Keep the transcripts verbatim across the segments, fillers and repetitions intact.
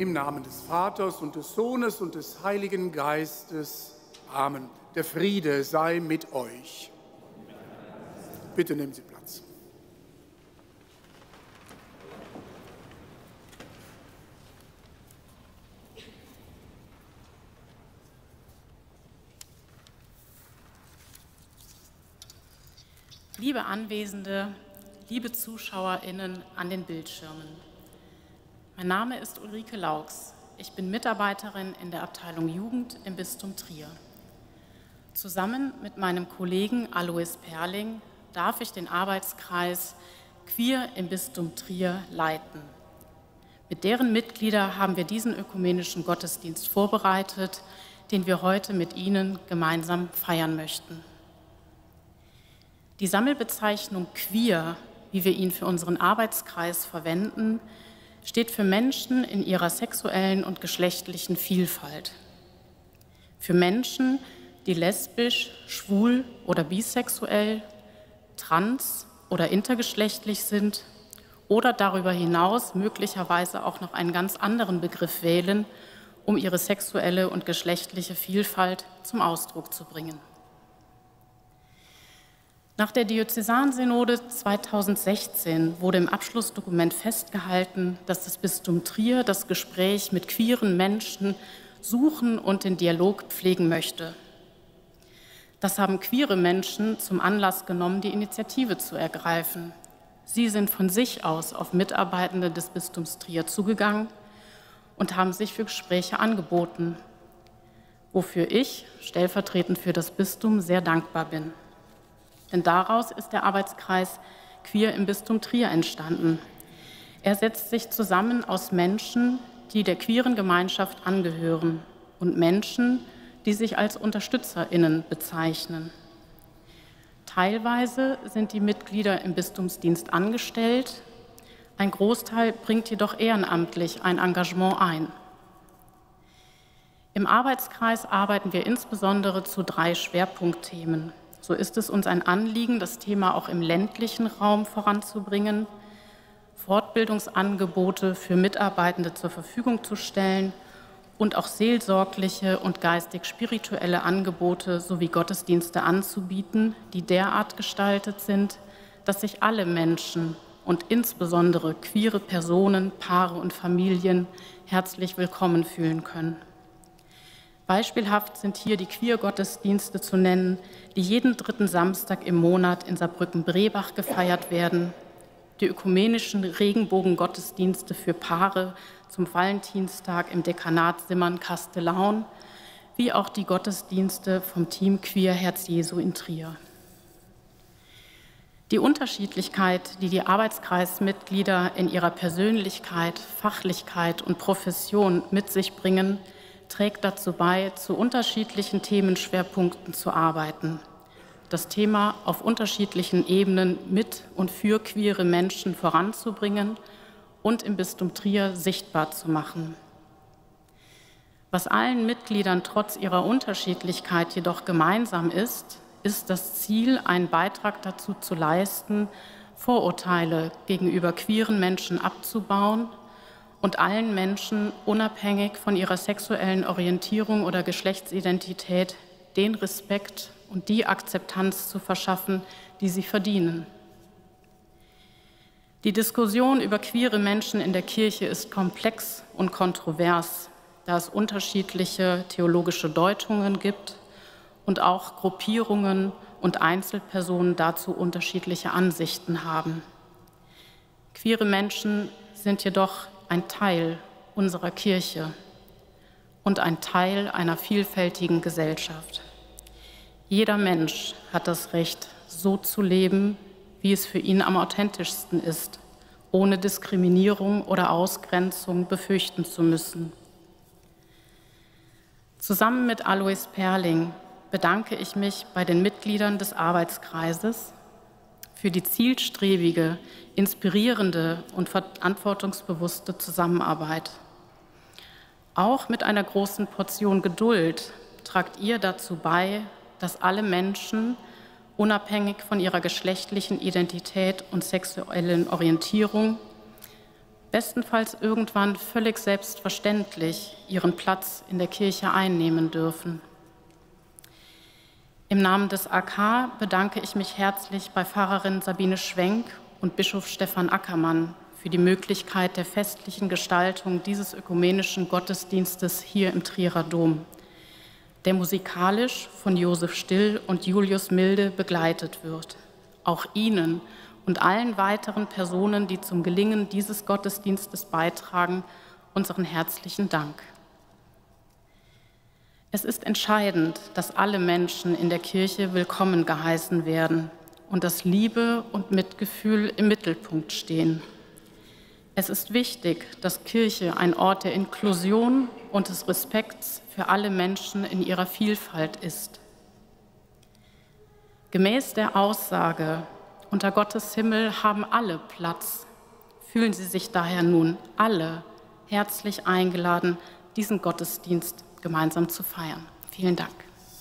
Im Namen des Vaters und des Sohnes und des Heiligen Geistes. Amen. Der Friede sei mit euch. Bitte nehmen Sie Platz. Liebe Anwesende, liebe ZuschauerInnen an den Bildschirmen. Mein Name ist Ulrike Laux. Ich bin Mitarbeiterin in der Abteilung Jugend im Bistum Trier. Zusammen mit meinem Kollegen Alois Perling darf ich den Arbeitskreis Queer im Bistum Trier leiten. Mit deren Mitgliedern haben wir diesen ökumenischen Gottesdienst vorbereitet, den wir heute mit Ihnen gemeinsam feiern möchten. Die Sammelbezeichnung queer, wie wir ihn für unseren Arbeitskreis verwenden, steht für Menschen in ihrer sexuellen und geschlechtlichen Vielfalt. Für Menschen, die lesbisch, schwul oder bisexuell, trans oder intergeschlechtlich sind oder darüber hinaus möglicherweise auch noch einen ganz anderen Begriff wählen, um ihre sexuelle und geschlechtliche Vielfalt zum Ausdruck zu bringen. Nach der Diözesansynode zweitausendsechzehn wurde im Abschlussdokument festgehalten, dass das Bistum Trier das Gespräch mit queeren Menschen suchen und den Dialog pflegen möchte. Das haben queere Menschen zum Anlass genommen, die Initiative zu ergreifen. Sie sind von sich aus auf Mitarbeitende des Bistums Trier zugegangen und haben sich für Gespräche angeboten, wofür ich stellvertretend für das Bistum sehr dankbar bin. Denn daraus ist der Arbeitskreis Queer im Bistum Trier entstanden. Er setzt sich zusammen aus Menschen, die der queeren Gemeinschaft angehören und Menschen, die sich als UnterstützerInnen bezeichnen. Teilweise sind die Mitglieder im Bistumsdienst angestellt, ein Großteil bringt jedoch ehrenamtlich ein Engagement ein. Im Arbeitskreis arbeiten wir insbesondere zu drei Schwerpunktthemen. So ist es uns ein Anliegen, das Thema auch im ländlichen Raum voranzubringen, Fortbildungsangebote für Mitarbeitende zur Verfügung zu stellen und auch seelsorgliche und geistig-spirituelle Angebote sowie Gottesdienste anzubieten, die derart gestaltet sind, dass sich alle Menschen und insbesondere queere Personen, Paare und Familien herzlich willkommen fühlen können. Beispielhaft sind hier die Queer-Gottesdienste zu nennen, die jeden dritten Samstag im Monat in Saarbrücken-Brebach gefeiert werden, die ökumenischen Regenbogen-Gottesdienste für Paare zum Valentinstag im Dekanat Simmern-Kastellaun, wie auch die Gottesdienste vom Team Queer Herz Jesu in Trier. Die Unterschiedlichkeit, die die Arbeitskreismitglieder in ihrer Persönlichkeit, Fachlichkeit und Profession mit sich bringen, trägt dazu bei, zu unterschiedlichen Themenschwerpunkten zu arbeiten. Das Thema auf unterschiedlichen Ebenen mit und für queere Menschen voranzubringen und im Bistum Trier sichtbar zu machen. Was allen Mitgliedern trotz ihrer Unterschiedlichkeit jedoch gemeinsam ist, ist das Ziel, einen Beitrag dazu zu leisten, Vorurteile gegenüber queeren Menschen abzubauen und allen Menschen, unabhängig von ihrer sexuellen Orientierung oder Geschlechtsidentität, den Respekt und die Akzeptanz zu verschaffen, die sie verdienen. Die Diskussion über queere Menschen in der Kirche ist komplex und kontrovers, da es unterschiedliche theologische Deutungen gibt und auch Gruppierungen und Einzelpersonen dazu unterschiedliche Ansichten haben. Queere Menschen sind jedoch ein Teil unserer Kirche und ein Teil einer vielfältigen Gesellschaft. Jeder Mensch hat das Recht, so zu leben, wie es für ihn am authentischsten ist, ohne Diskriminierung oder Ausgrenzung befürchten zu müssen. Zusammen mit Alois Perling bedanke ich mich bei den Mitgliedern des Arbeitskreises für die zielstrebige, inspirierende und verantwortungsbewusste Zusammenarbeit. Auch mit einer großen Portion Geduld tragt ihr dazu bei, dass alle Menschen, unabhängig von ihrer geschlechtlichen Identität und sexuellen Orientierung, bestenfalls irgendwann völlig selbstverständlich ihren Platz in der Kirche einnehmen dürfen. Im Namen des A K bedanke ich mich herzlich bei Pfarrerin Sabine Schwenk und Bischof Stefan Ackermann für die Möglichkeit der festlichen Gestaltung dieses ökumenischen Gottesdienstes hier im Trierer Dom, der musikalisch von Josef Still und Julius Milde begleitet wird. Auch Ihnen und allen weiteren Personen, die zum Gelingen dieses Gottesdienstes beitragen, unseren herzlichen Dank. Es ist entscheidend, dass alle Menschen in der Kirche willkommen geheißen werden und dass Liebe und Mitgefühl im Mittelpunkt stehen. Es ist wichtig, dass Kirche ein Ort der Inklusion und des Respekts für alle Menschen in ihrer Vielfalt ist. Gemäß der Aussage, unter Gottes Himmel haben alle Platz, fühlen Sie sich daher nun alle herzlich eingeladen, diesen Gottesdienst gemeinsam zu feiern. Vielen Dank.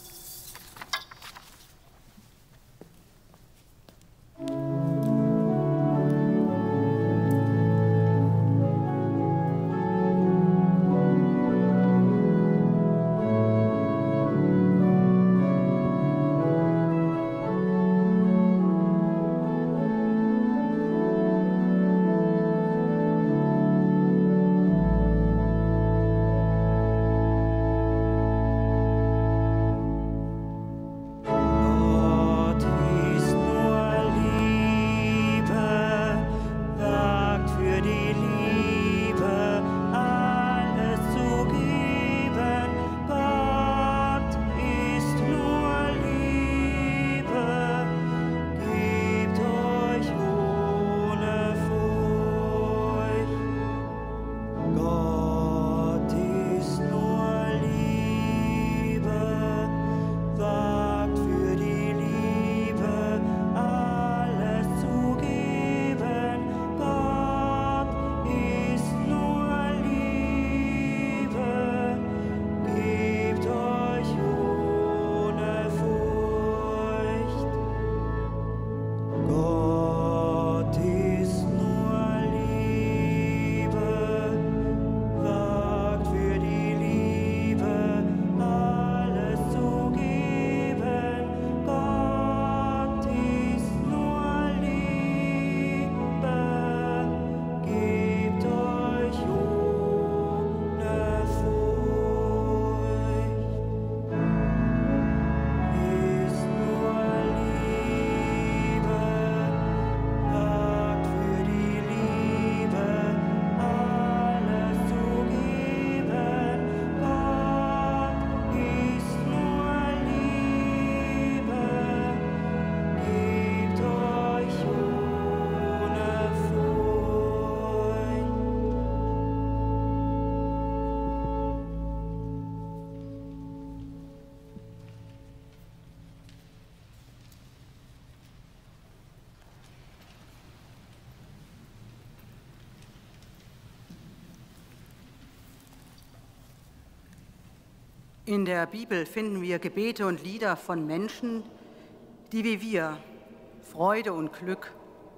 In der Bibel finden wir Gebete und Lieder von Menschen, die wie wir Freude und Glück,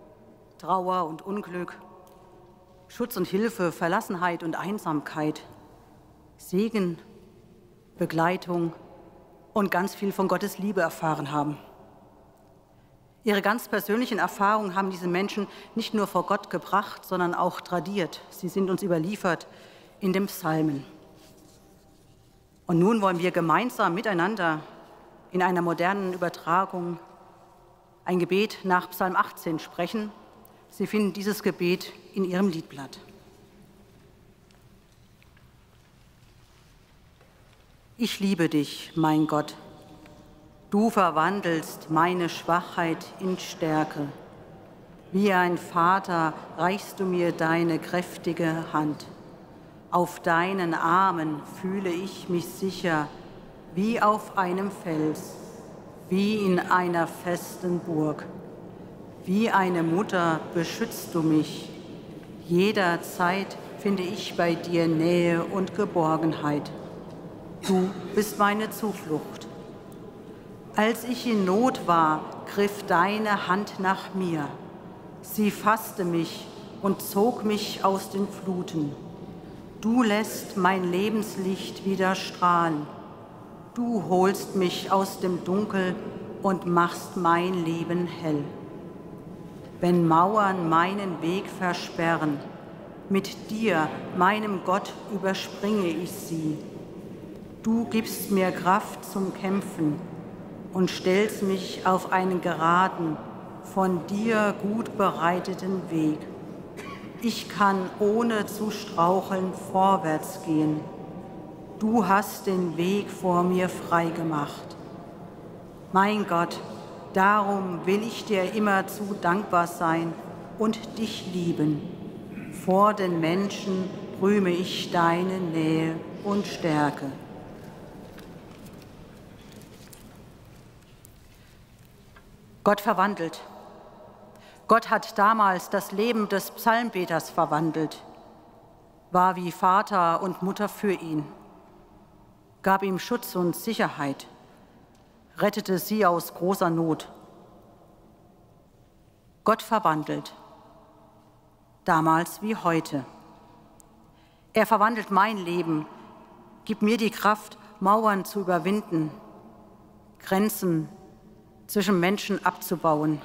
Trauer und Unglück, Schutz und Hilfe, Verlassenheit und Einsamkeit, Segen, Begleitung und ganz viel von Gottes Liebe erfahren haben. Ihre ganz persönlichen Erfahrungen haben diese Menschen nicht nur vor Gott gebracht, sondern auch tradiert. Sie sind uns überliefert in den Psalmen. Und nun wollen wir gemeinsam miteinander in einer modernen Übertragung ein Gebet nach Psalm achtzehn sprechen. Sie finden dieses Gebet in Ihrem Liedblatt. Ich liebe dich, mein Gott. Du verwandelst meine Schwachheit in Stärke. Wie ein Vater reichst du mir deine kräftige Hand. Auf deinen Armen fühle ich mich sicher, wie auf einem Fels, wie in einer festen Burg. Wie eine Mutter beschützt du mich. Jederzeit finde ich bei dir Nähe und Geborgenheit. Du bist meine Zuflucht. Als ich in Not war, griff deine Hand nach mir. Sie fasste mich und zog mich aus den Fluten. Du lässt mein Lebenslicht wieder strahlen. Du holst mich aus dem Dunkel und machst mein Leben hell. Wenn Mauern meinen Weg versperren, mit dir, meinem Gott, überspringe ich sie. Du gibst mir Kraft zum Kämpfen und stellst mich auf einen geraden, von dir gut bereiteten Weg. Ich kann ohne zu straucheln vorwärts gehen. Du hast den Weg vor mir freigemacht. Mein Gott, darum will ich dir immerzu dankbar sein und dich lieben. Vor den Menschen rühme ich deine Nähe und Stärke. Gott verwandelt. Gott hat damals das Leben des Psalmbeters verwandelt, war wie Vater und Mutter für ihn, gab ihm Schutz und Sicherheit, rettete sie aus großer Not. Gott verwandelt, damals wie heute. Er verwandelt mein Leben, gibt mir die Kraft, Mauern zu überwinden, Grenzen zwischen Menschen abzubauen.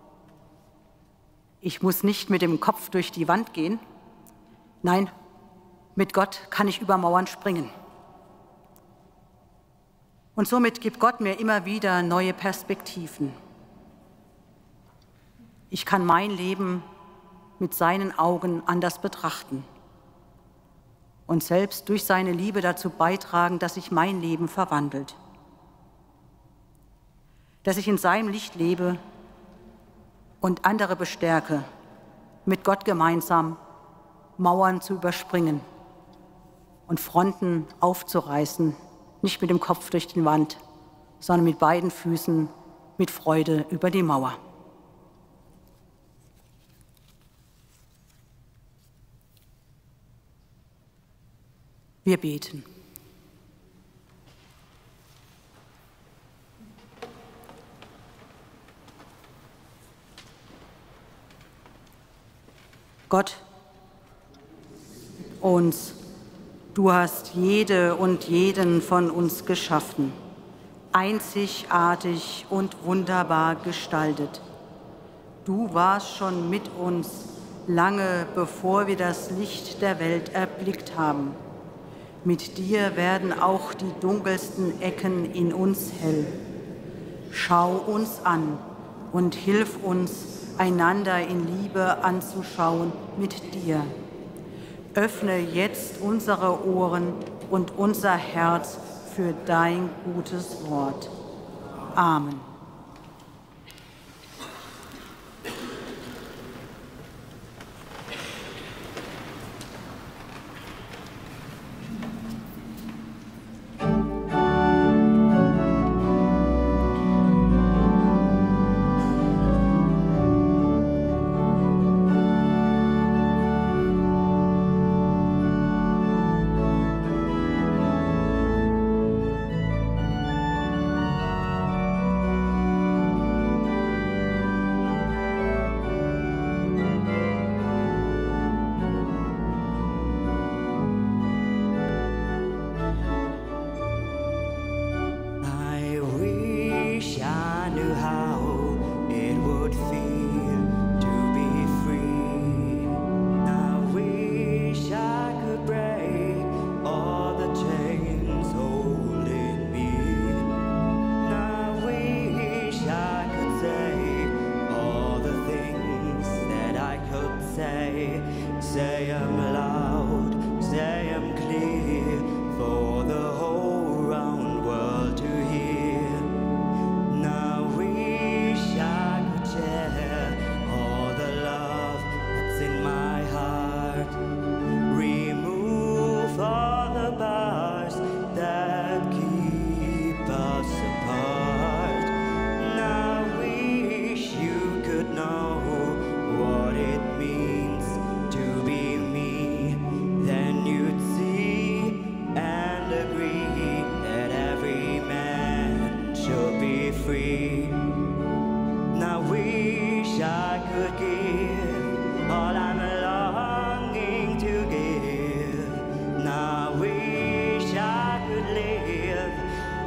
Ich muss nicht mit dem Kopf durch die Wand gehen. Nein, mit Gott kann ich über Mauern springen. Und somit gibt Gott mir immer wieder neue Perspektiven. Ich kann mein Leben mit seinen Augen anders betrachten und selbst durch seine Liebe dazu beitragen, dass sich mein Leben verwandelt. Dass ich in seinem Licht lebe und andere bestärke, mit Gott gemeinsam Mauern zu überspringen und Fronten aufzureißen, nicht mit dem Kopf durch die Wand, sondern mit beiden Füßen mit Freude über die Mauer. Wir beten. Gott, uns, du hast jede und jeden von uns geschaffen, einzigartig und wunderbar gestaltet. Du warst schon mit uns, lange bevor wir das Licht der Welt erblickt haben. Mit dir werden auch die dunkelsten Ecken in uns hell. Schau uns an und hilf uns, einander in Liebe anzuschauen mit dir. Öffne jetzt unsere Ohren und unser Herz für dein gutes Wort. Amen.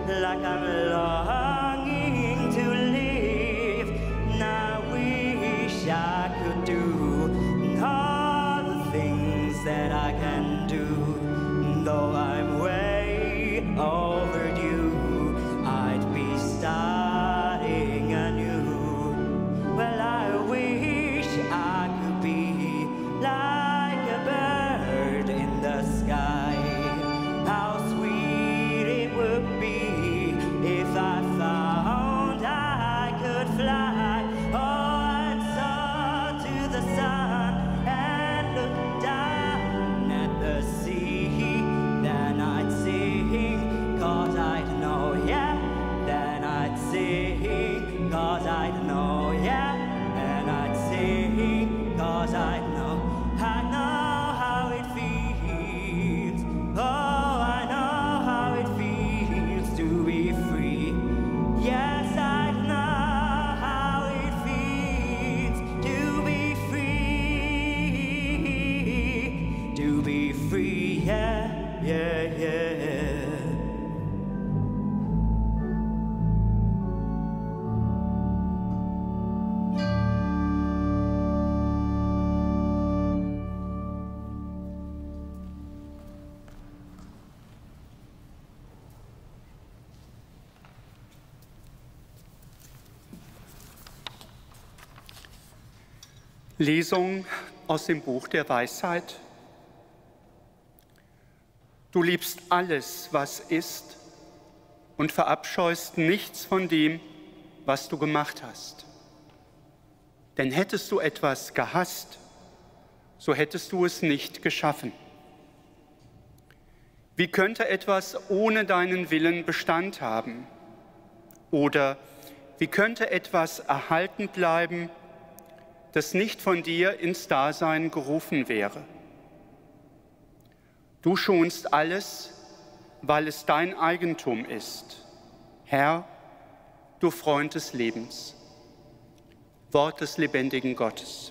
like I'm longing to live. And I wish I could do all the things that I can do, though I'm way overdue. I'd be starting anew. Well, I wish I could be like a bird in the sky. How sweet it would be if I found I could fly. Oh, I'd soar to the sun and look down at the sea. Then I'd sing, cause I'd know, yeah. Then I'd sing, cause I'd know, yeah. And I'd sing, cause I'd know, I know how it feels. Oh, I know how it feels to be free. Yes, I know how it feels to be free. To be free, yeah, yeah, yeah. Lesung aus dem Buch der Weisheit. Du liebst alles, was ist, und verabscheust nichts von dem, was du gemacht hast. Denn hättest du etwas gehasst, so hättest du es nicht geschaffen. Wie könnte etwas ohne deinen Willen Bestand haben? Oder wie könnte etwas erhalten bleiben, das nicht von dir ins Dasein gerufen wäre? Du schonst alles, weil es dein Eigentum ist. Herr, du Freund des Lebens. Wort des lebendigen Gottes.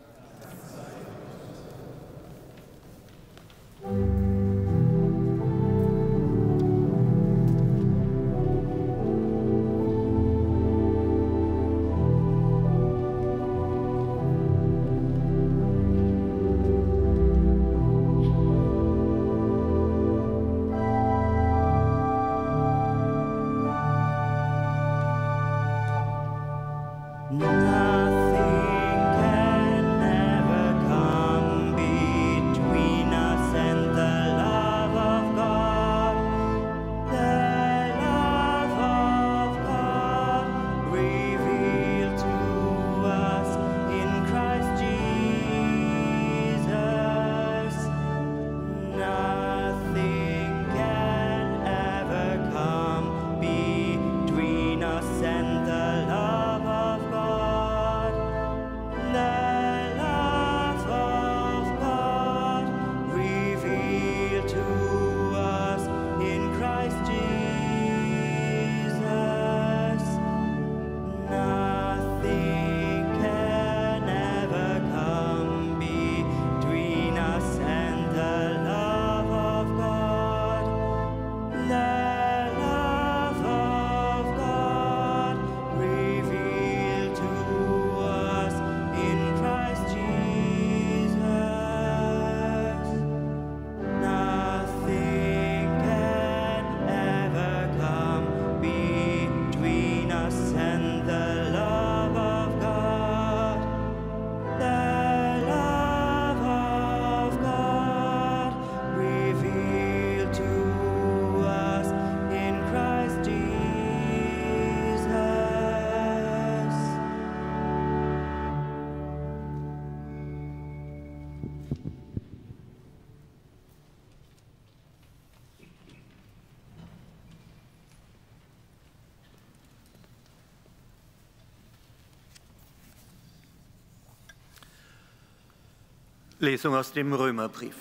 Lesung aus dem Römerbrief.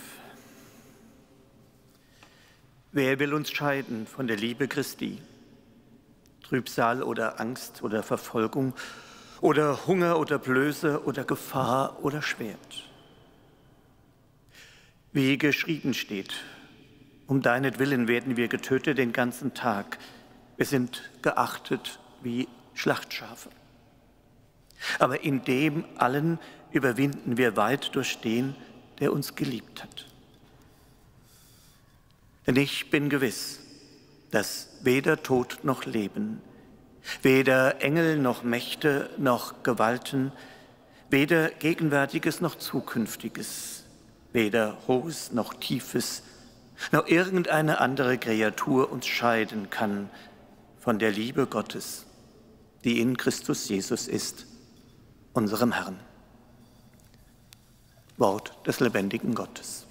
Wer will uns scheiden von der Liebe Christi? Trübsal oder Angst oder Verfolgung oder Hunger oder Blöße oder Gefahr oder Schwert? Wie geschrieben steht, um deinetwillen werden wir getötet den ganzen Tag. Wir sind geachtet wie Schlachtschafe. Aber in dem allen überwinden wir weit durch den, der uns geliebt hat. Denn ich bin gewiss, dass weder Tod noch Leben, weder Engel noch Mächte noch Gewalten, weder Gegenwärtiges noch Zukünftiges, weder Hohes noch Tiefes, noch irgendeine andere Kreatur uns scheiden kann von der Liebe Gottes, die in Christus Jesus ist, unserem Herrn. Wort des lebendigen Gottes.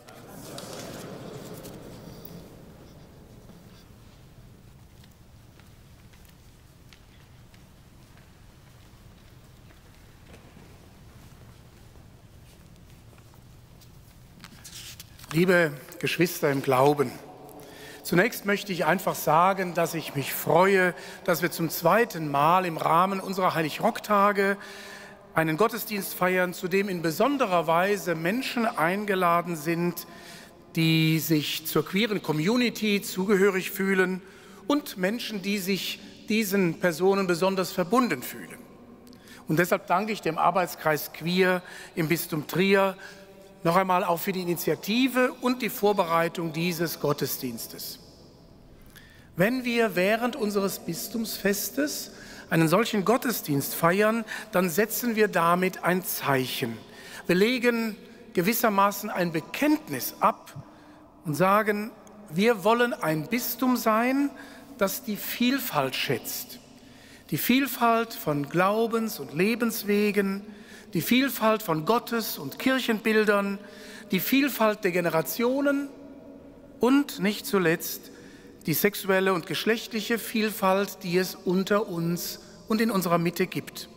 Liebe Geschwister im Glauben, zunächst möchte ich einfach sagen, dass ich mich freue, dass wir zum zweiten Mal im Rahmen unserer Heilig-Rock-Tage einen Gottesdienst feiern, zu dem in besonderer Weise Menschen eingeladen sind, die sich zur queeren Community zugehörig fühlen und Menschen, die sich diesen Personen besonders verbunden fühlen. Und deshalb danke ich dem Arbeitskreis Queer im Bistum Trier noch einmal auch für die Initiative und die Vorbereitung dieses Gottesdienstes. Wenn wir während unseres Bistumsfestes einen solchen Gottesdienst feiern, dann setzen wir damit ein Zeichen. Wir legen gewissermaßen ein Bekenntnis ab und sagen, wir wollen ein Bistum sein, das die Vielfalt schätzt. Die Vielfalt von Glaubens- und Lebenswegen, die Vielfalt von Gottes- und Kirchenbildern, die Vielfalt der Generationen und nicht zuletzt die sexuelle und geschlechtliche Vielfalt, die es unter uns und in unserer Mitte gibt.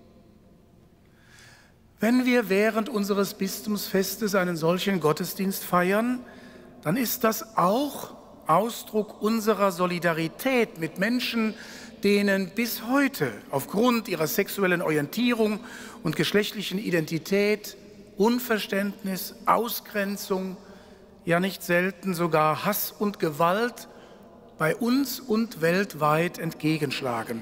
Wenn wir während unseres Bistumsfestes einen solchen Gottesdienst feiern, dann ist das auch Ausdruck unserer Solidarität mit Menschen, denen bis heute aufgrund ihrer sexuellen Orientierung und geschlechtlichen Identität Unverständnis, Ausgrenzung, ja nicht selten sogar Hass und Gewalt bei uns und weltweit entgegenschlagen.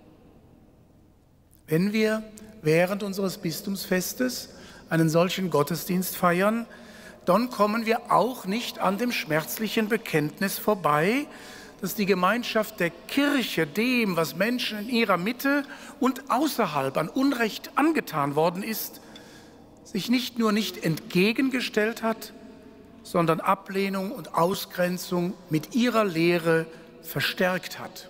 Wenn wir während unseres Bistumsfestes einen solchen Gottesdienst feiern, dann kommen wir auch nicht an dem schmerzlichen Bekenntnis vorbei, dass die Gemeinschaft der Kirche dem, was Menschen in ihrer Mitte und außerhalb an Unrecht angetan worden ist, sich nicht nur nicht entgegengestellt hat, sondern Ablehnung und Ausgrenzung mit ihrer Lehre verstärkt hat.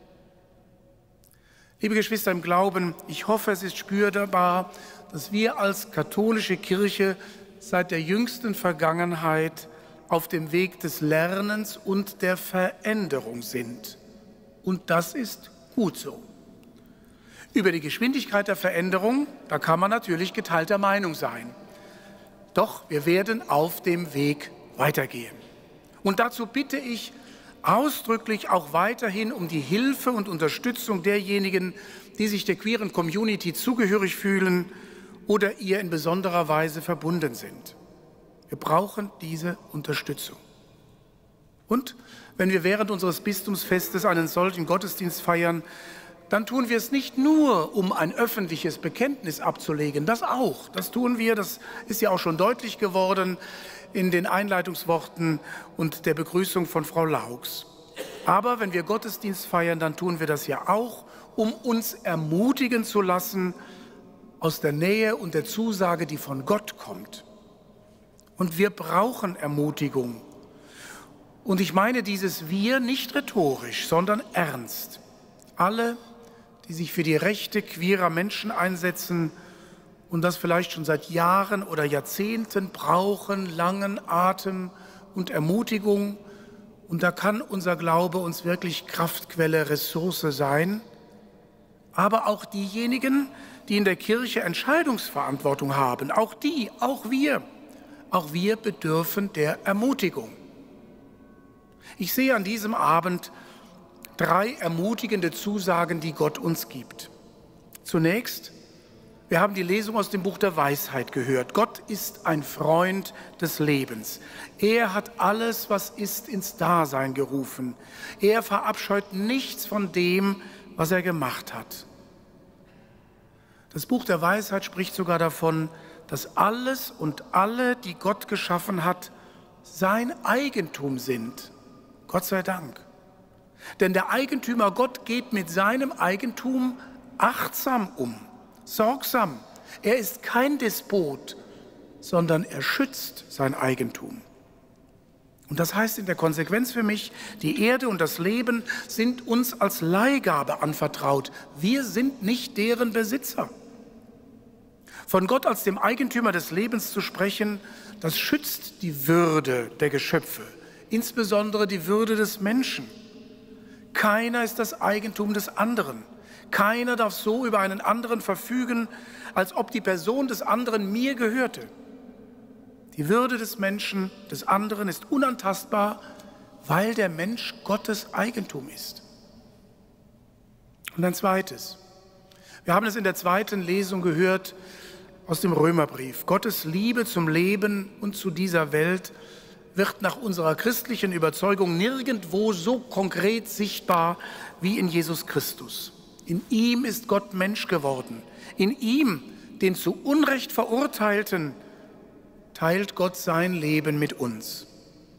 Liebe Geschwister im Glauben, ich hoffe, es ist spürbar, dass wir als katholische Kirche seit der jüngsten Vergangenheit auf dem Weg des Lernens und der Veränderung sind. Und das ist gut so. Über die Geschwindigkeit der Veränderung, da kann man natürlich geteilter Meinung sein. Doch wir werden auf dem Weg weitergehen. Und dazu bitte ich ausdrücklich auch weiterhin um die Hilfe und Unterstützung derjenigen, die sich der queeren Community zugehörig fühlen oder ihr in besonderer Weise verbunden sind. Wir brauchen diese Unterstützung. Und wenn wir während unseres Bistumsfestes einen solchen Gottesdienst feiern, dann tun wir es nicht nur, um ein öffentliches Bekenntnis abzulegen, das auch, das tun wir, das ist ja auch schon deutlich geworden in den Einleitungsworten und der Begrüßung von Frau Laux. Aber wenn wir Gottesdienst feiern, dann tun wir das ja auch, um uns ermutigen zu lassen aus der Nähe und der Zusage, die von Gott kommt. Und wir brauchen Ermutigung. Und ich meine dieses Wir nicht rhetorisch, sondern ernst. Alle, die sich für die Rechte queerer Menschen einsetzen und das vielleicht schon seit Jahren oder Jahrzehnten brauchen, langen Atem und Ermutigung. Und da kann unser Glaube uns wirklich Kraftquelle, Ressource sein. Aber auch diejenigen, die in der Kirche Entscheidungsverantwortung haben, auch die, auch wir, auch wir bedürfen der Ermutigung. Ich sehe an diesem Abend drei ermutigende Zusagen, die Gott uns gibt. Zunächst Wir haben die Lesung aus dem Buch der Weisheit gehört. Gott ist ein Freund des Lebens. Er hat alles, was ist, ins Dasein gerufen. Er verabscheut nichts von dem, was er gemacht hat. Das Buch der Weisheit spricht sogar davon, dass alles und alle, die Gott geschaffen hat, sein Eigentum sind. Gott sei Dank. Denn der Eigentümer Gott geht mit seinem Eigentum achtsam um, sorgsam. Er ist kein Despot, sondern er schützt sein Eigentum. Und das heißt in der Konsequenz für mich, die Erde und das Leben sind uns als Leihgabe anvertraut. Wir sind nicht deren Besitzer. Von Gott als dem Eigentümer des Lebens zu sprechen, das schützt die Würde der Geschöpfe, insbesondere die Würde des Menschen. Keiner ist das Eigentum des anderen. Keiner darf so über einen anderen verfügen, als ob die Person des anderen mir gehörte. Die Würde des Menschen, des anderen ist unantastbar, weil der Mensch Gottes Eigentum ist. Und ein zweites. Wir haben es in der zweiten Lesung gehört aus dem Römerbrief. Gottes Liebe zum Leben und zu dieser Welt wird nach unserer christlichen Überzeugung nirgendwo so konkret sichtbar wie in Jesus Christus. In ihm ist Gott Mensch geworden. In ihm, den zu Unrecht Verurteilten, teilt Gott sein Leben mit uns.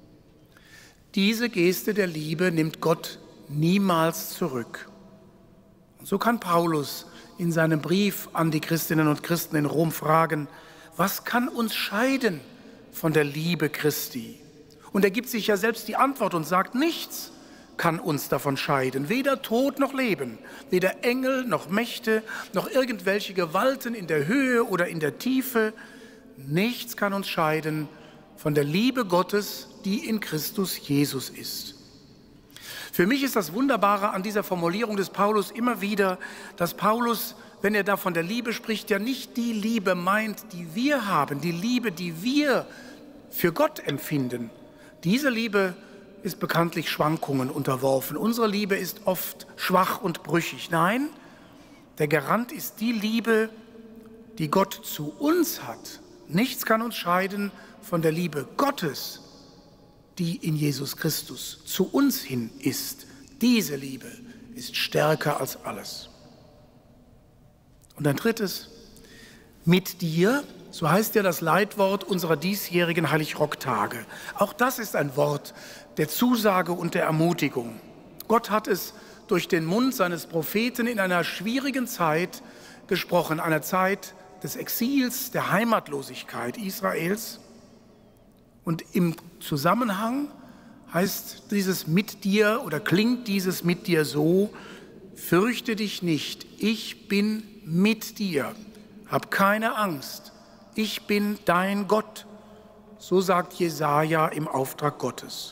Diese Geste der Liebe nimmt Gott niemals zurück. Und so kann Paulus in seinem Brief an die Christinnen und Christen in Rom fragen, was kann uns scheiden von der Liebe Christi? Und er gibt sich ja selbst die Antwort und sagt, nichts kann uns davon scheiden, weder Tod noch Leben, weder Engel noch Mächte, noch irgendwelche Gewalten in der Höhe oder in der Tiefe. Nichts kann uns scheiden von der Liebe Gottes, die in Christus Jesus ist. Für mich ist das Wunderbare an dieser Formulierung des Paulus immer wieder, dass Paulus, wenn er da von der Liebe spricht, ja nicht die Liebe meint, die wir haben, die Liebe, die wir für Gott empfinden. Diese Liebe ist bekanntlich Schwankungen unterworfen. Unsere Liebe ist oft schwach und brüchig. Nein, der Garant ist die Liebe, die Gott zu uns hat. Nichts kann uns scheiden von der Liebe Gottes, die in Jesus Christus zu uns hin ist. Diese Liebe ist stärker als alles. Und ein drittes, mit dir, so heißt ja das Leitwort unserer diesjährigen Heilig-Rock-Tage. Auch das ist ein Wort der Zusage und der Ermutigung. Gott hat es durch den Mund seines Propheten in einer schwierigen Zeit gesprochen, einer Zeit des Exils, der Heimatlosigkeit Israels. Und im Zusammenhang heißt dieses mit dir oder klingt dieses mit dir so, fürchte dich nicht, ich bin mit dir, hab keine Angst, ich bin dein Gott. So sagt Jesaja im Auftrag Gottes.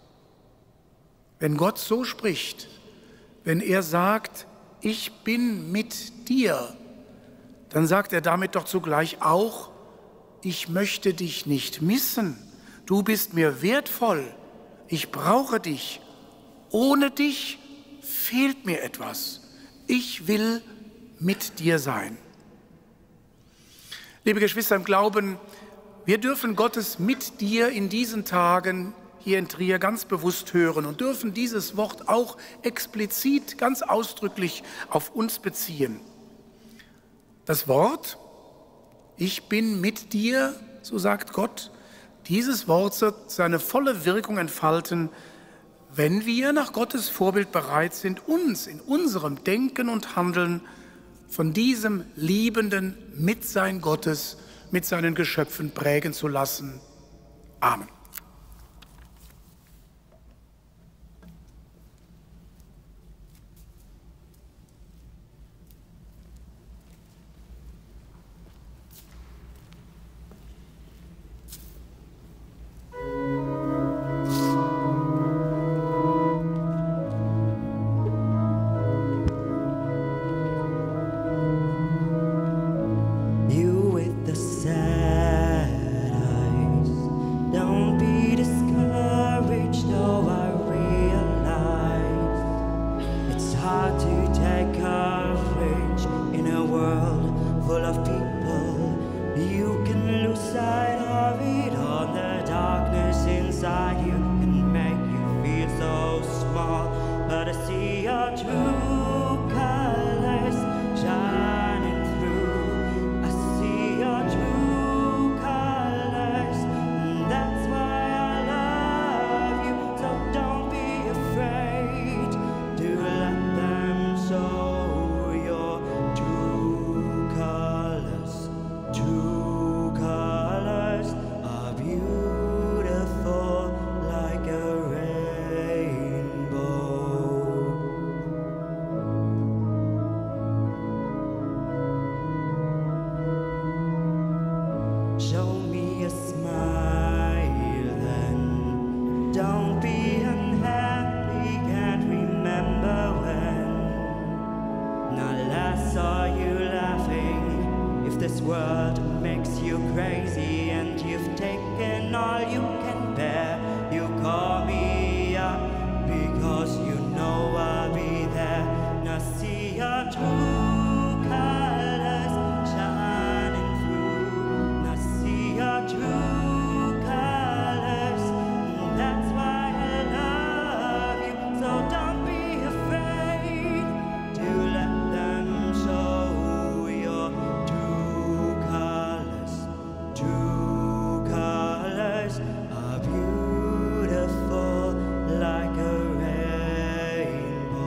Wenn Gott so spricht, wenn er sagt, ich bin mit dir, dann sagt er damit doch zugleich auch, ich möchte dich nicht missen. Du bist mir wertvoll. Ich brauche dich. Ohne dich fehlt mir etwas. Ich will mit dir sein. Liebe Geschwister im Glauben, wir dürfen Gottes mit dir in diesen Tagen hier in Trier ganz bewusst hören und dürfen dieses Wort auch explizit, ganz ausdrücklich auf uns beziehen. Das Wort, ich bin mit dir, so sagt Gott, dieses Wort wird seine volle Wirkung entfalten, wenn wir nach Gottes Vorbild bereit sind, uns in unserem Denken und Handeln von diesem liebenden Mitsein Gottes mit seinen Geschöpfen prägen zu lassen. Amen. Full of see your true colors shining through. I see your true colors, and that's why I love you. So don't be afraid to let them show your true colors. True colors are beautiful like a rainbow. Show me a smile then. Don't be unhappy, can't remember when. Now last saw you laughing. If this world makes you crazy and you've taken all you can bear, you call me up because you know I'll be there. Now see your true colors shining through. Now see your true colors, and that's why I love you. So don't be afraid to let them show your true colors. True colors are beautiful like a rainbow.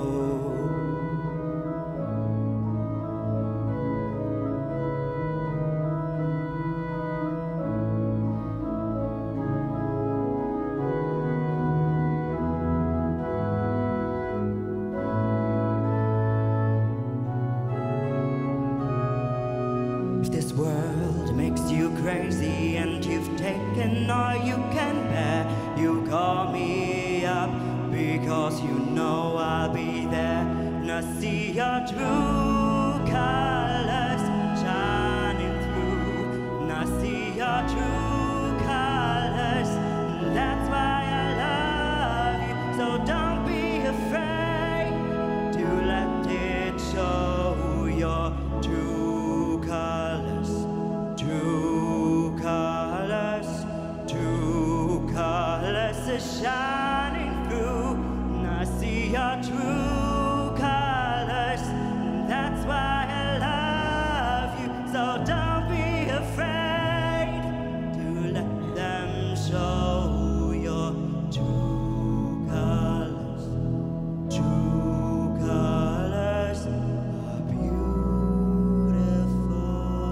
If this world makes you crazy and you've taken all you can bear, you call me up because you know I'll be there. Now see your true colors shining through. Now see your true colors, and that's why I love you. So don't be afraid to let it show your true colors. True colors, true colors are shining through. Now see your true colors, and that's why I love you. So don't be afraid to let them show your true colors. True colors are beautiful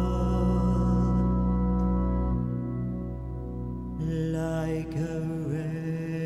like a rainbow.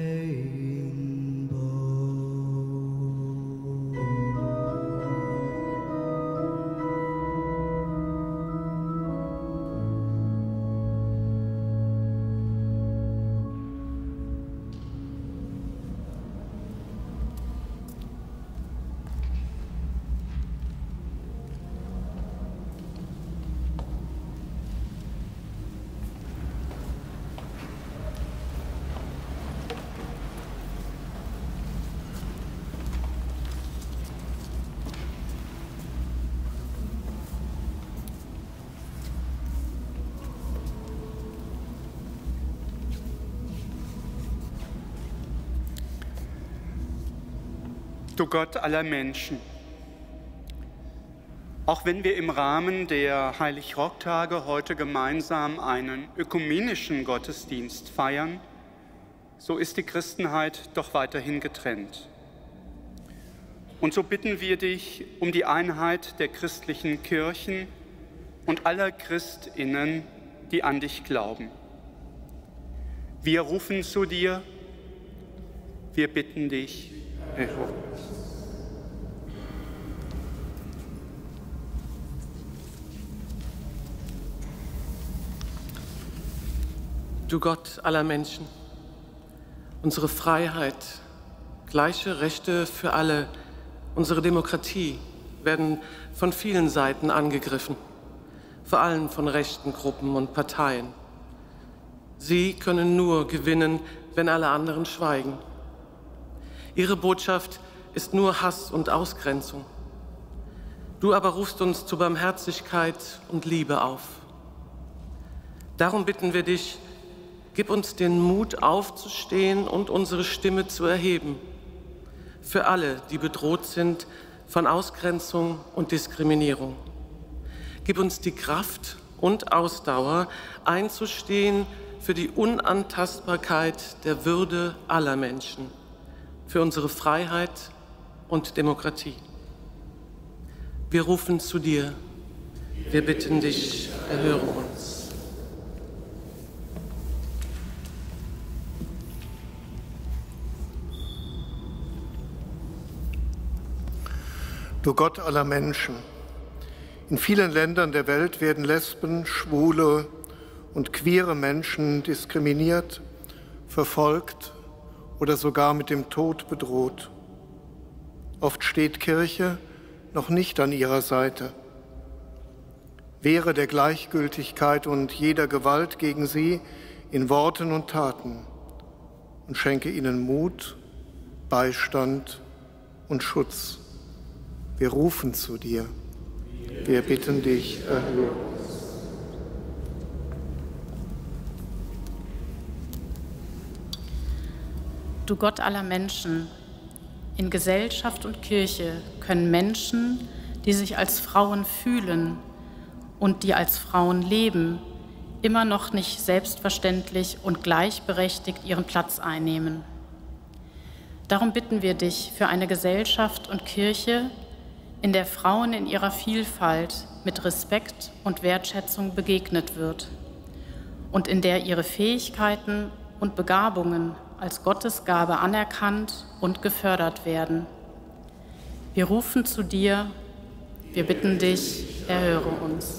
Du Gott aller Menschen, auch wenn wir im Rahmen der Heilig-Rock-Tage heute gemeinsam einen ökumenischen Gottesdienst feiern, so ist die Christenheit doch weiterhin getrennt. Und so bitten wir dich um die Einheit der christlichen Kirchen und aller ChristInnen, die an dich glauben. Wir rufen zu dir, wir bitten dich, erhöre. Du Gott aller Menschen, unsere Freiheit, gleiche Rechte für alle, unsere Demokratie werden von vielen Seiten angegriffen, vor allem von rechten Gruppen und Parteien. Sie können nur gewinnen, wenn alle anderen schweigen. Ihre Botschaft ist nur Hass und Ausgrenzung. Du aber rufst uns zu Barmherzigkeit und Liebe auf. Darum bitten wir dich, gib uns den Mut aufzustehen und unsere Stimme zu erheben. für alle, die bedroht sind von Ausgrenzung und Diskriminierung. Gib uns die Kraft und Ausdauer, einzustehen für die Unantastbarkeit der Würde aller Menschen, für unsere Freiheit und Demokratie. Wir rufen zu dir. Wir bitten dich, erhöre uns. Du Gott aller Menschen, in vielen Ländern der Welt werden Lesben, Schwule und queere Menschen diskriminiert, verfolgt oder sogar mit dem Tod bedroht. Oft steht Kirche noch nicht an ihrer Seite. Wehre der Gleichgültigkeit und jeder Gewalt gegen sie in Worten und Taten und schenke ihnen Mut, Beistand und Schutz. Wir rufen zu dir. Wir bitten dich, erhöre uns. Du Gott aller Menschen, in Gesellschaft und Kirche können Menschen, die sich als Frauen fühlen und die als Frauen leben, immer noch nicht selbstverständlich und gleichberechtigt ihren Platz einnehmen. Darum bitten wir dich für eine Gesellschaft und Kirche, in der Frauen in ihrer Vielfalt mit Respekt und Wertschätzung begegnet wird und in der ihre Fähigkeiten und Begabungen als Gottesgabe anerkannt und gefördert werden. Wir rufen zu dir, wir bitten dich, erhöre uns.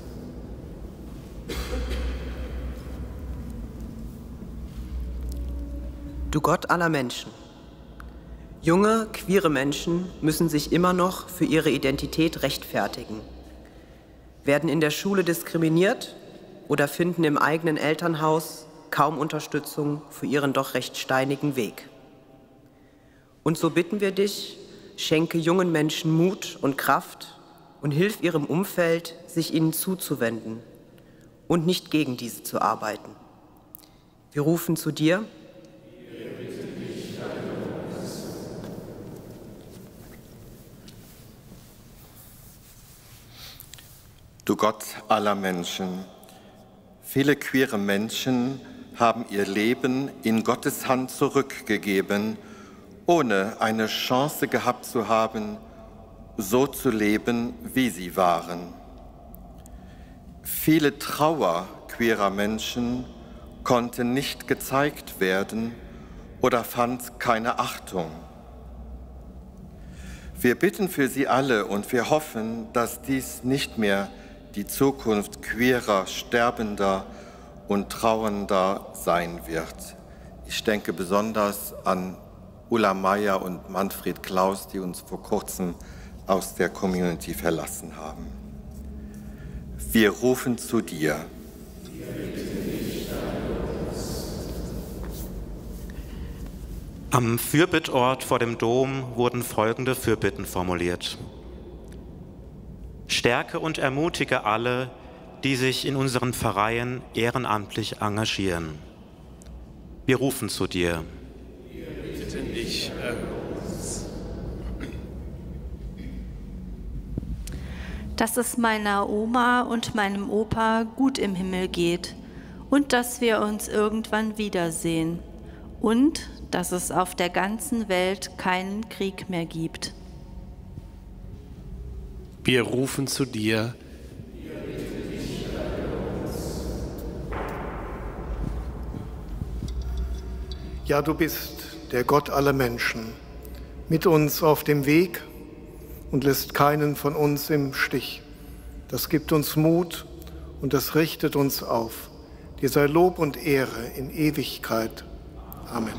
Du Gott aller Menschen, junge, queere Menschen müssen sich immer noch für ihre Identität rechtfertigen, werden in der Schule diskriminiert oder finden im eigenen Elternhaus kaum Unterstützung für ihren doch recht steinigen Weg. Und so bitten wir dich, schenke jungen Menschen Mut und Kraft und hilf ihrem Umfeld, sich ihnen zuzuwenden und nicht gegen diese zu arbeiten. Wir rufen zu dir. Du Gott aller Menschen, viele queere Menschen haben ihr Leben in Gottes Hand zurückgegeben, ohne eine Chance gehabt zu haben, so zu leben, wie sie waren. Viele Trauer queerer Menschen konnten nicht gezeigt werden oder fand keine Achtung. Wir bitten für sie alle und wir hoffen, dass dies nicht mehr die Zukunft queerer, sterbender und trauernder sein wird. Ich denke besonders an Ulla Meier und Manfred Klaus, die uns vor kurzem aus der Community verlassen haben. Wir rufen zu dir. Am Fürbittort vor dem Dom wurden folgende Fürbitten formuliert. Stärke und ermutige alle, die sich in unseren Pfarreien ehrenamtlich engagieren. Wir rufen zu dir. Wir bitten dich, erhöre uns. Dass es meiner Oma und meinem Opa gut im Himmel geht und dass wir uns irgendwann wiedersehen und dass es auf der ganzen Welt keinen Krieg mehr gibt. Wir rufen zu dir. Ja, du bist der Gott aller Menschen, mit uns auf dem Weg und lässt keinen von uns im Stich. Das gibt uns Mut und das richtet uns auf. Dir sei Lob und Ehre in Ewigkeit. Amen.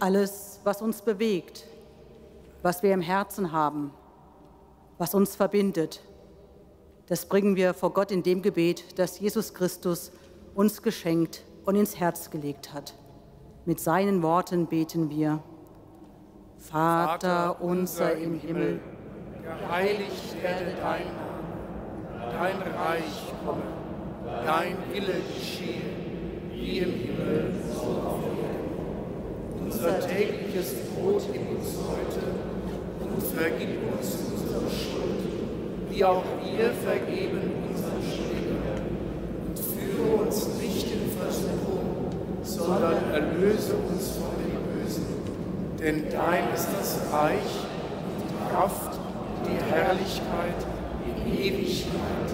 Alles, was uns bewegt, was wir im Herzen haben, was uns verbindet, das bringen wir vor Gott in dem Gebet, das Jesus Christus uns geschenkt und ins Herz gelegt hat. Mit seinen Worten beten wir. Vater unser im Himmel, geheiligt werde dein Name, dein Reich komme, dein Wille geschehe, wie im Himmel, so auf Erden. Unser tägliches Brot gib uns heute und vergib uns unsere Schuld, wie auch wir vergeben unseren Schuldigern. Und führe uns nicht in Versuchung, sondern erlöse uns von dem Bösen. Denn dein ist das Reich und die Kraft und die Herrlichkeit in Ewigkeit.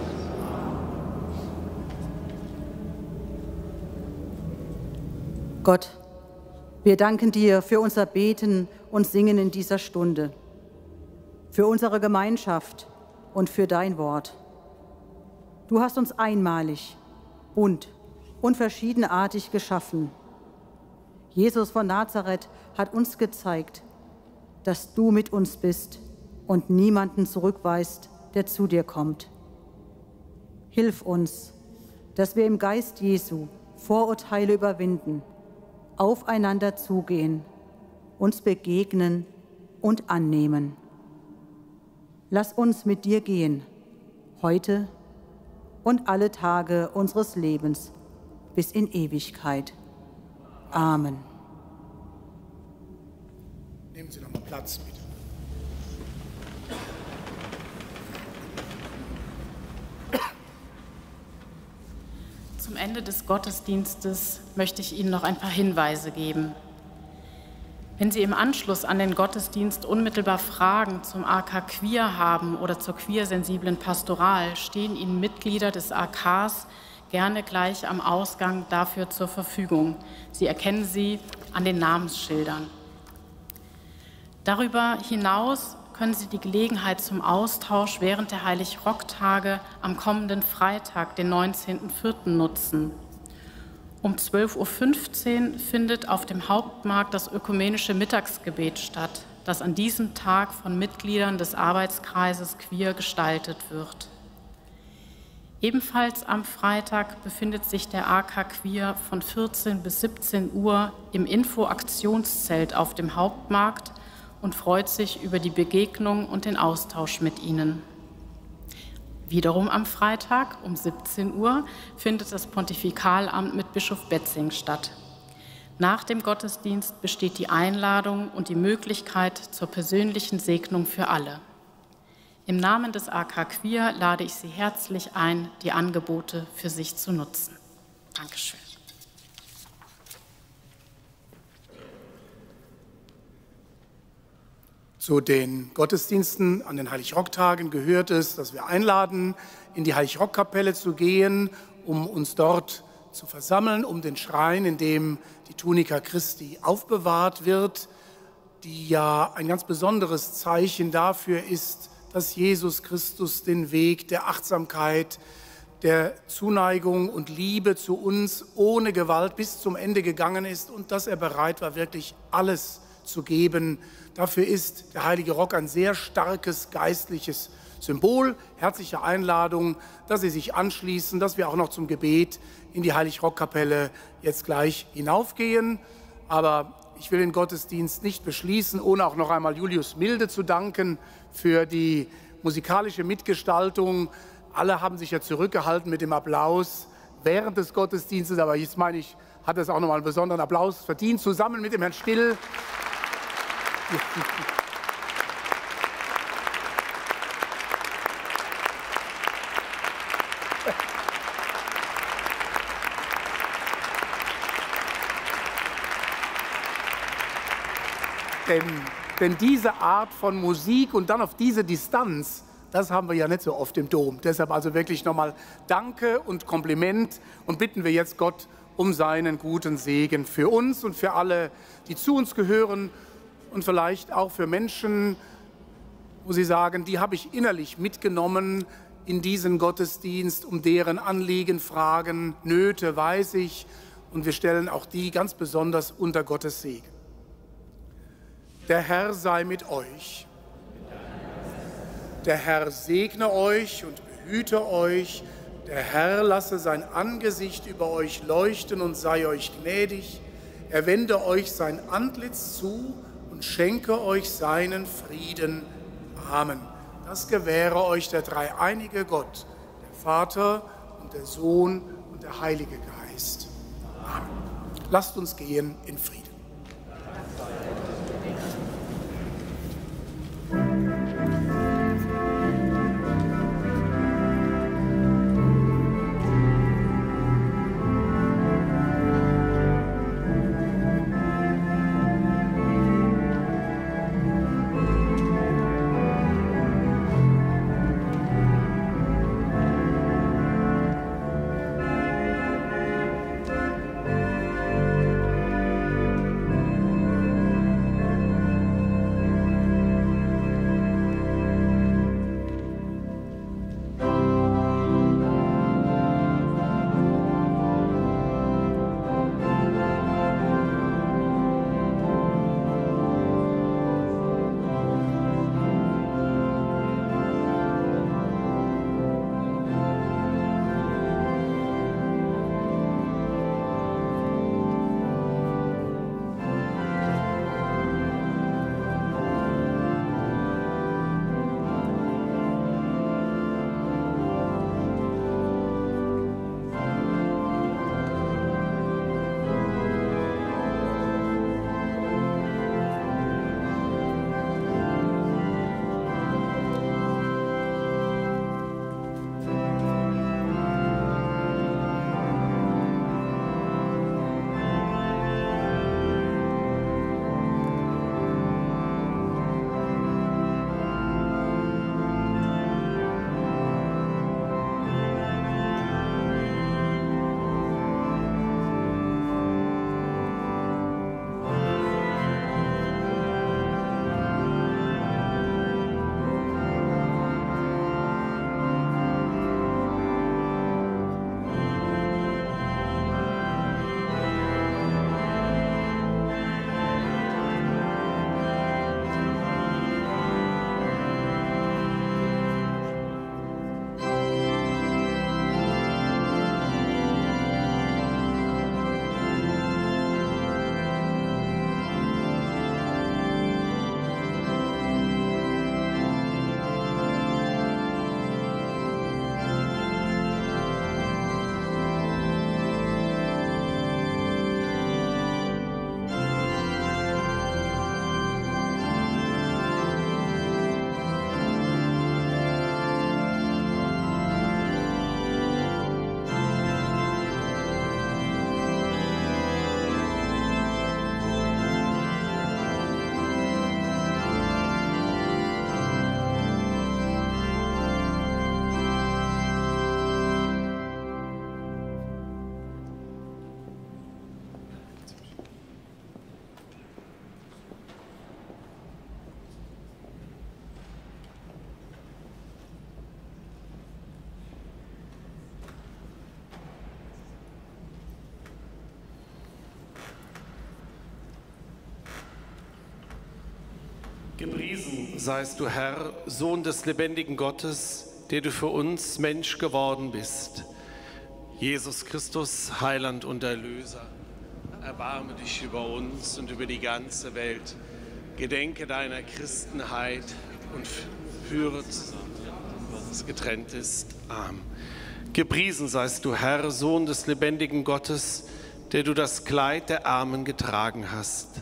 Gott, wir danken dir für unser Beten und Singen in dieser Stunde, für unsere Gemeinschaft und für dein Wort. Du hast uns einmalig, bunt und verschiedenartig geschaffen. Jesus von Nazareth hat uns gezeigt, dass du mit uns bist und niemanden zurückweist, der zu dir kommt. Hilf uns, dass wir im Geist Jesu Vorurteile überwinden, aufeinander zugehen, uns begegnen und annehmen. Lass uns mit dir gehen, heute und alle Tage unseres Lebens bis in Ewigkeit. Amen. Nehmen Sie noch mal Platz, bitte. Zum Ende des Gottesdienstes möchte ich Ihnen noch ein paar Hinweise geben. Wenn Sie im Anschluss an den Gottesdienst unmittelbar Fragen zum A K Queer haben oder zur queersensiblen Pastoral, stehen Ihnen Mitglieder des A Ks gerne gleich am Ausgang dafür zur Verfügung. Sie erkennen sie an den Namensschildern. Darüber hinaus können Sie die Gelegenheit zum Austausch während der Heilig-Rock-Tage am kommenden Freitag, den neunzehnten vierten nutzen. Um zwölf Uhr fünfzehn findet auf dem Hauptmarkt das ökumenische Mittagsgebet statt, das an diesem Tag von Mitgliedern des Arbeitskreises Queer gestaltet wird. Ebenfalls am Freitag befindet sich der A K Queer von vierzehn bis siebzehn Uhr im Info-Aktionszelt auf dem Hauptmarkt und freut sich über die Begegnung und den Austausch mit Ihnen. Wiederum am Freitag um siebzehn Uhr findet das Pontifikalamt mit Bischof Betzing statt. Nach dem Gottesdienst besteht die Einladung und die Möglichkeit zur persönlichen Segnung für alle. Im Namen des A K Queer lade ich Sie herzlich ein, die Angebote für sich zu nutzen. Dankeschön. Zu den Gottesdiensten an den Heilig-Rock-Tagen gehört es, dass wir einladen, in die Heilig-Rock-Kapelle zu gehen, um uns dort zu versammeln, um den Schrein, in dem die Tunica Christi aufbewahrt wird, die ja ein ganz besonderes Zeichen dafür ist, dass Jesus Christus den Weg der Achtsamkeit, der Zuneigung und Liebe zu uns ohne Gewalt bis zum Ende gegangen ist und dass er bereit war, wirklich alles zu geben. Dafür ist der Heilige Rock ein sehr starkes geistliches Symbol. Herzliche Einladung, dass Sie sich anschließen, dass wir auch noch zum Gebet in die Heilig-Rock-Kapelle jetzt gleich hinaufgehen. Aber ich will den Gottesdienst nicht beschließen, ohne auch noch einmal Julius Milde zu danken für die musikalische Mitgestaltung. Alle haben sich ja zurückgehalten mit dem Applaus während des Gottesdienstes, aber jetzt meine ich, hat es auch noch mal einen besonderen Applaus verdient, zusammen mit dem Herrn Still. Denn, denn diese Art von Musik und dann auf diese Distanz, das haben wir ja nicht so oft im Dom. Deshalb also wirklich nochmal Danke und Kompliment und bitten wir jetzt Gott um seinen guten Segen für uns und für alle, die zu uns gehören und vielleicht auch für Menschen, wo Sie sagen, die habe ich innerlich mitgenommen in diesen Gottesdienst, um deren Anliegen, Fragen, Nöte weiß ich und wir stellen auch die ganz besonders unter Gottes Segen. Der Herr sei mit euch. Der Herr segne euch und behüte euch. Der Herr lasse sein Angesicht über euch leuchten und sei euch gnädig. Er wende euch sein Antlitz zu und schenke euch seinen Frieden. Amen. Das gewähre euch der dreieinige Gott, der Vater und der Sohn und der Heilige Geist. Amen. Lasst uns gehen in Frieden. Gepriesen seist du, Herr, Sohn des lebendigen Gottes, der du für uns Mensch geworden bist. Jesus Christus, Heiland und Erlöser, erbarme dich über uns und über die ganze Welt. Gedenke deiner Christenheit und führe zusammen, was getrennt ist. Amen. Gepriesen seist du, Herr, Sohn des lebendigen Gottes, der du das Kleid der Armen getragen hast.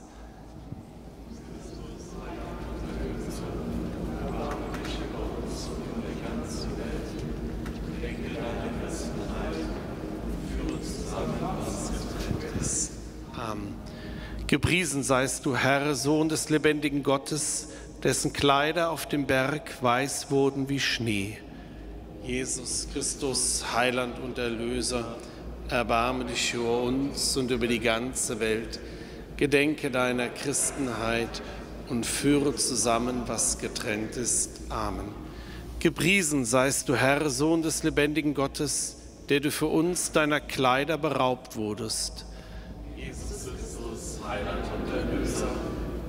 Gepriesen seist du, Herr, Sohn des lebendigen Gottes, dessen Kleider auf dem Berg weiß wurden wie Schnee. Jesus Christus, Heiland und Erlöser, erbarme dich über uns und über die ganze Welt. Gedenke deiner Christenheit und führe zusammen, was getrennt ist. Amen. Gepriesen seist du, Herr, Sohn des lebendigen Gottes, der du für uns deiner Kleider beraubt wurdest. Jesus Christus, Heiland und Erlöser,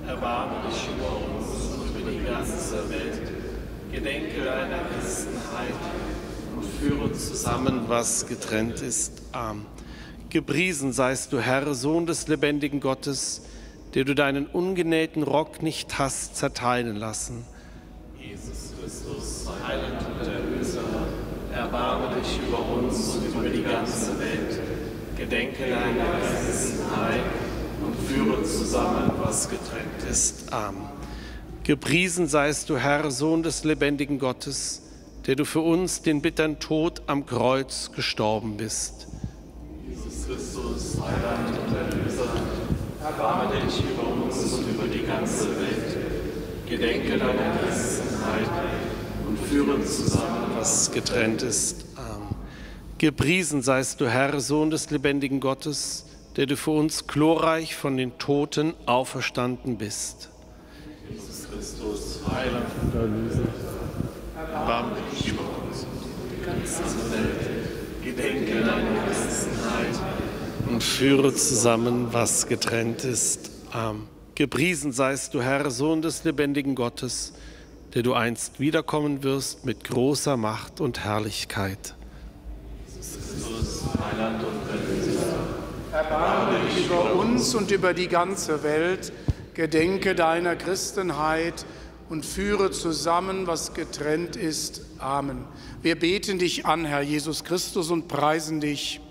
erbarme dich über uns und über die ganze Welt. Gedenke deiner Christenheit und führe zusammen, was getrennt ist. Amen. Gepriesen seist du, Herr, Sohn des lebendigen Gottes, der du deinen ungenähten Rock nicht hast zerteilen lassen. Jesus Christus, Heiland und Erlöser, erbarme dich über uns und über die ganze Welt. Gedenke deiner Christenheit und führe zusammen, was getrennt ist. Amen. Gepriesen seist du, Herr, Sohn des lebendigen Gottes, der du für uns den bittern Tod am Kreuz gestorben bist. Jesus Christus, Heiland und Erlöser, erbarme dich über uns und über die ganze Welt. Gedenke deiner Christenheit und führe zusammen, was getrennt ist. Amen. Gepriesen seist du, Herr, Sohn des lebendigen Gottes, der du für uns glorreich von den Toten auferstanden bist. Jesus Christus, Heiland und Erlöser, erbarme dich über uns und die ganze Welt. Gedenke deiner Christenheit und führe zusammen, was getrennt ist. Amen. Gepriesen seist du, Herr, Sohn des lebendigen Gottes, der du einst wiederkommen wirst mit großer Macht und Herrlichkeit. Jesus Christus, Heiland und Erlöser, erbarme dich über uns und über die ganze Welt. Gedenke deiner Christenheit und führe zusammen, was getrennt ist. Amen. Wir beten dich an, Herr Jesus Christus, und preisen dich.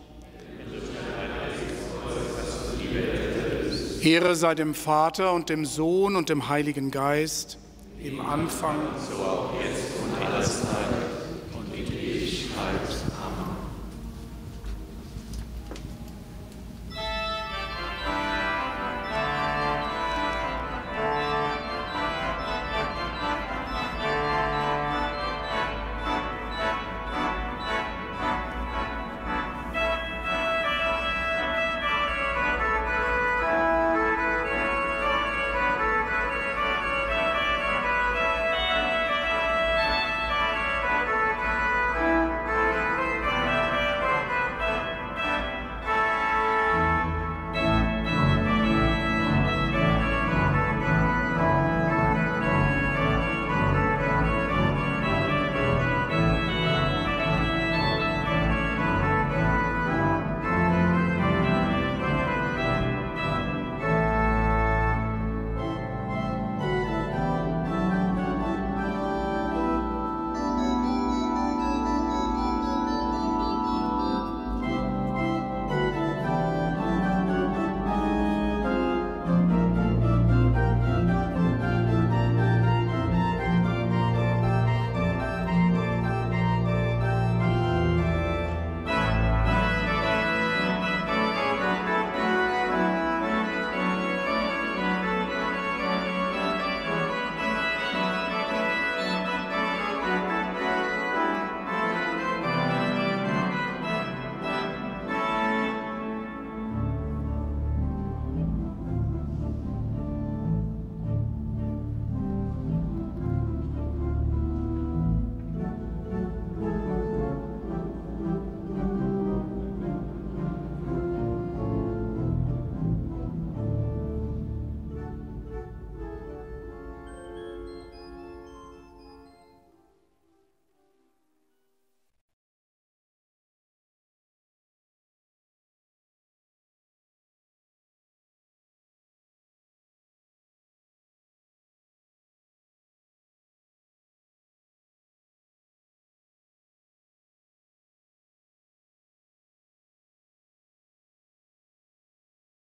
Ehre sei dem Vater und dem Sohn und dem Heiligen Geist, im Anfang, so auch jetzt und jederzeit